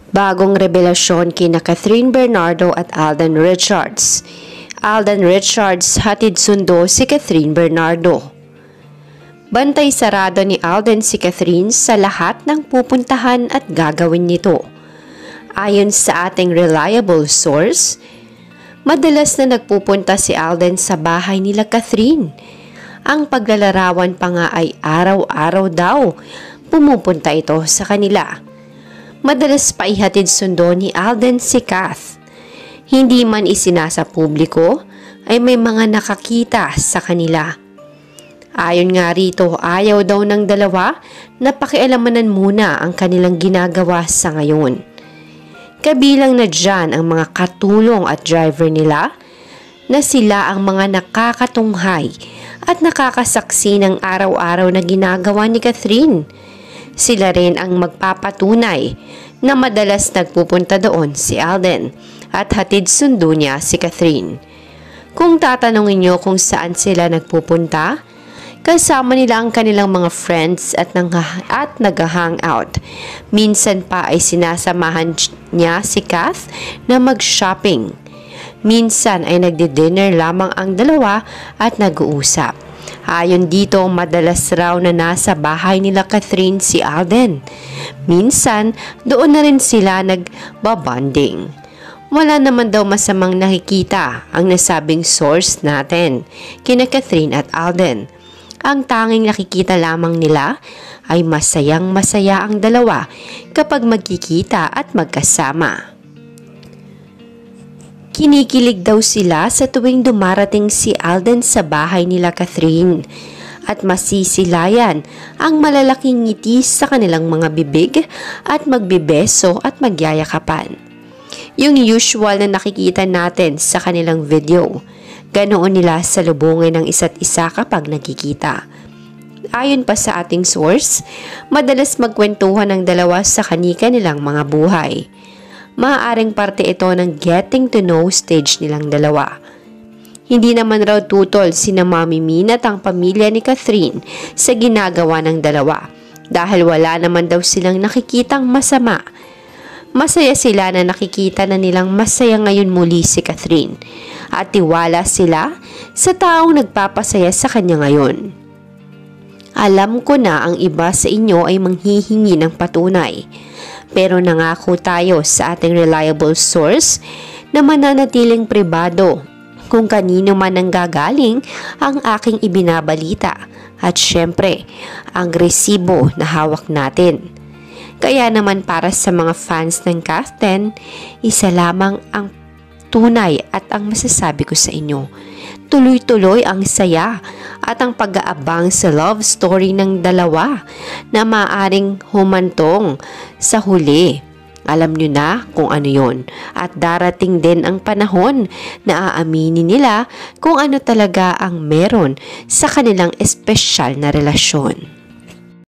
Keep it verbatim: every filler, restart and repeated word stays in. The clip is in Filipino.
Bagong revelasyon kina Catherine Bernardo at Alden Richards. Alden Richards hatid sundo si Catherine Bernardo. Bantay sarado ni Alden si Catherine sa lahat ng pupuntahan at gagawin nito. Ayon sa ating reliable source, madalas na nagpupunta si Alden sa bahay nila Catherine. Ang paglalarawan pa nga ay araw-araw daw pumupunta ito sa kanila. Madalas pa ihatid sundo ni Alden si Kath. Hindi man isinasa publiko ay may mga nakakita sa kanila. Ayon nga rito, ayaw daw ng dalawa na pakialamanan muna ang kanilang ginagawa sa ngayon. Kabilang na dyan ang mga katulong at driver nila na sila ang mga nakakatunghay at nakakasaksi ng araw-araw na ginagawa ni Catherine. Sila rin ang magpapatunay na madalas nagpupunta doon si Alden at hatid sundo niya si Catherine. Kung tatanungin niyo kung saan sila nagpupunta, kasama nila ang kanilang mga friends at, at nag-hangout. Minsan pa ay sinasamahan niya si Kath na mag-shopping. Minsan ay nagdi-dinner lamang ang dalawa at nag-uusap. Ayon dito, madalas raw na nasa bahay nila Catherine si Alden. Minsan, doon na rin sila nagbabanding. Wala naman daw masamang nakikita ang nasabing source natin kina Catherine at Alden. Ang tanging nakikita lamang nila ay masayang masaya ang dalawa kapag magkikita at magkasama. Kinikilig daw sila sa tuwing dumarating si Alden sa bahay nila Catherine at masisilayan ang malalaking ngiti sa kanilang mga bibig at magbibeso at magyayakapan. Yung usual na nakikita natin sa kanilang video, ganoon nila salubungin ng isa't isa kapag nagkikita. Ayon pa sa ating source, madalas magkwentuhan ng dalawa sa kanika nilang mga buhay. Maaaring parte ito ng getting to know stage nilang dalawa. Hindi naman raw tutol sina Mami Min at ang pamilya ni Catherine sa ginagawa ng dalawa dahil wala naman daw silang nakikitang masama. Masaya sila na nakikita na nilang masaya ngayon muli si Catherine at tiwala sila sa taong nagpapasaya sa kanya ngayon. Alam ko na ang iba sa inyo ay manghihingi ng patunay. Pero nangako tayo sa ating reliable source na mananatiling pribado kung kanino man ang gagaling ang aking ibinabalita at syempre ang resibo na hawak natin. Kaya naman para sa mga fans ng Kathten, isa lamang ang tunay at ang masasabi ko sa inyo. Tuloy-tuloy ang saya at ang pag-aabang sa love story ng dalawa na maaring humantong sa huli. Alam nyo na kung ano yon at darating din ang panahon na aaminin nila kung ano talaga ang meron sa kanilang espesyal na relasyon.